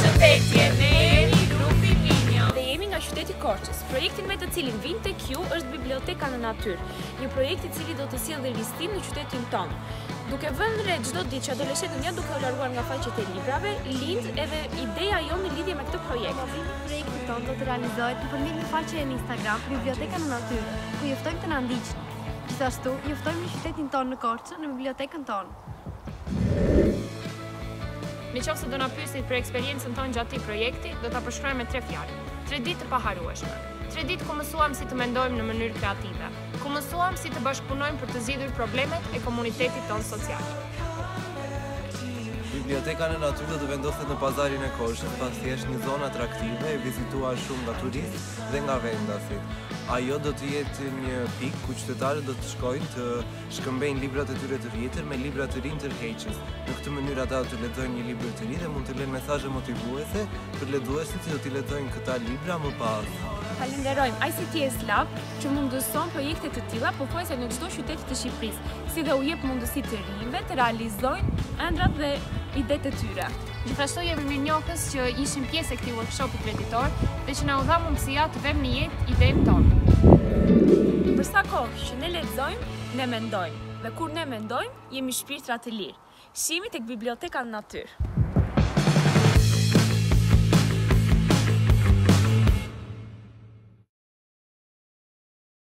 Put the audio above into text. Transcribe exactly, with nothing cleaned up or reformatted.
Përshëndetje, ne jemi grupi Minjo. Dhe jemi nga qyteti Korçës. Projektin me të cilin vin tek ju është Biblioteka në Natyrë, një projekt i cili do të sjellë ristim në qytetin tonë. Duke vënë re çdo ditë që adoleshentët janë duke u larguar nga faqet e librave, lind edhe ideja jonë në lidhje me këtë projekt. Projekti tonë do të realizohet nëpërmjet një faqe në Instagram, Biblioteka në Natyrë, ku ju ftojmë të na ndiqni. Gjithashtu, ju ftojmë në qytetin tonë në Korçë, në bibliotekën tonë. Në qoftë se do na pyesni për eksperiencën tonë gjatë këtij projekti, do ta përshkruajmë me tre fjalë. Tre ditë të paharrueshme. Tre ditë ku mësuam si të mendojmë në mënyrë kreative, ku mësuam si të bashkëpunojmë për të zgjidhur problemet e komunitetit tonë social. Biblioteka në Natyrë do të vendoset në pazarin e Korçës, pasi është një zonë atraktive e vizituar shumë nga turistë dhe nga vendasit. Ajo do të jetë një pikë ku qytetarët do të shkojnë të shkëmbejnë librat e tyre të vjetër me libra të rinj tërheqës. Në këtë mënyrë ata do të lexojnë një libër të ri dhe mund të lënë mesazhe motivuese për lexuesit që do t'i lexojnë këta libra më pas. Falenderojmë I C T S Lab që mundëson projekte të tilla pothuajse në çdo qytet të Shqipërisë, si dhe u jep mundësi të rinjve të realizojnë ëndrat dhe idetë e tyre. Gjithashtu jemi mirënjohës që ishim pjesë e këtij workshopi kreditor dhe që na u dha mundësia të vëmë në jetë idenë tonë. Për sa kohë që ne lexojmë, ne mendojmë, dhe kur ne mendojmë, jemi shpirtra të lirë. Shihemi tek Biblioteka në Natyrë.